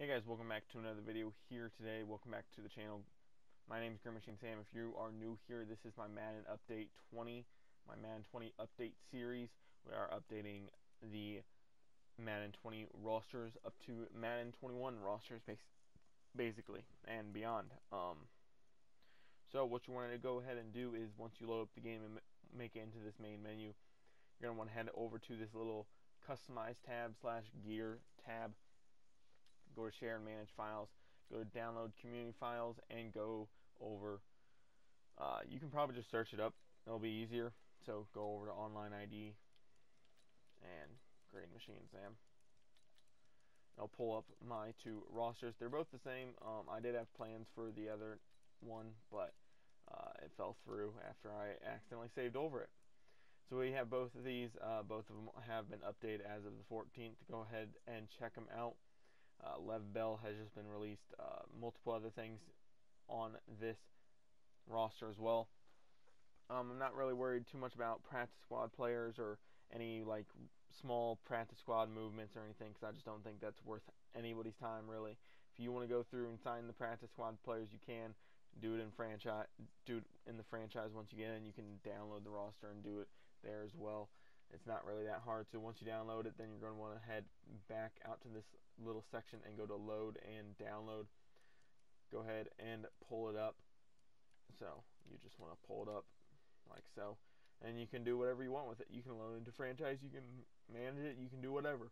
Hey guys, welcome back to another video here today. Welcome back to the channel. My name is Green Machine Sam. If you are new here, this is my Madden Update 20, my Madden 20 update series. We are updating the Madden 20 rosters up to Madden 21 rosters basically and beyond. So what you want to go ahead and do is once you load up the game and make it into this main menu, you're going to want to head over to this little customize tab / gear tab. Go to share and manage files, go to download community files, and go over, you can probably just search it up, it'll be easier. So go over to online ID and Green Machine Sam. I'll pull up my two rosters. They're both the same. I did have plans for the other one, but it fell through after I accidentally saved over it. So we have both of these. Both of them have been updated as of the 14th. Go ahead and check them out. Lev Bell has just been released. Multiple other things on this roster as well. I'm not really worried too much about practice squad players or any like small practice squad movements or anything, because I just don't think that's worth anybody's time really. If you want to go through and sign the practice squad players, you can do it in franchise. Do it in the franchise once you get in. You can download the roster and do it there as well. It's not really that hard. So once you download it, then you're going to want to head back out to this little section and go to load and download. Go ahead and pull it up. So you just want to pull it up like so, and you can do whatever you want with it. You can load into franchise, you can manage it, you can do whatever.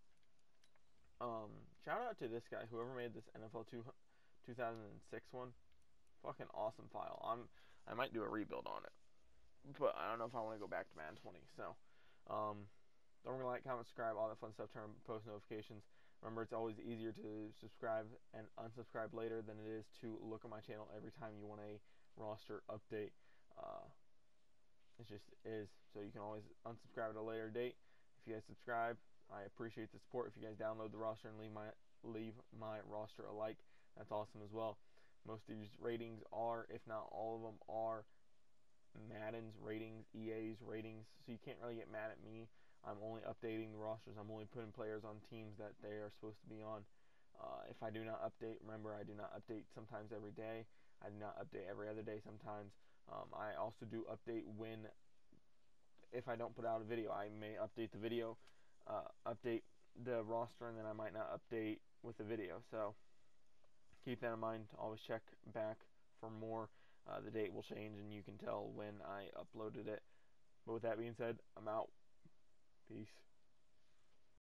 Shout out to this guy, whoever made this NFL 2006 one. Fucking awesome file. I might do a rebuild on it, but I don't know if I want to go back to Madden 20. So don't forget to like, comment, subscribe, all that fun stuff. Turn on post notifications. Remember, it's always easier to subscribe and unsubscribe later than it is to look at my channel every time you want a roster update. It just is. So you can always unsubscribe at a later date. If you guys subscribe, I appreciate the support. If you guys download the roster and leave my roster a like, that's awesome as well. Most of these ratings are, if not all of them, are Madden's ratings, EA's ratings, so you can't really get mad at me. I'm only updating the rosters. I'm only putting players on teams that they are supposed to be on. If I do not update, remember, I do not update sometimes every day. I do not update every other day sometimes. I also do update if I don't put out a video. I may update the video, update the roster, and then I might not update with the video. So keep that in mind. Always check back for more. The date will change and you can tell when I uploaded it. But with that being said, I'm out. Peace.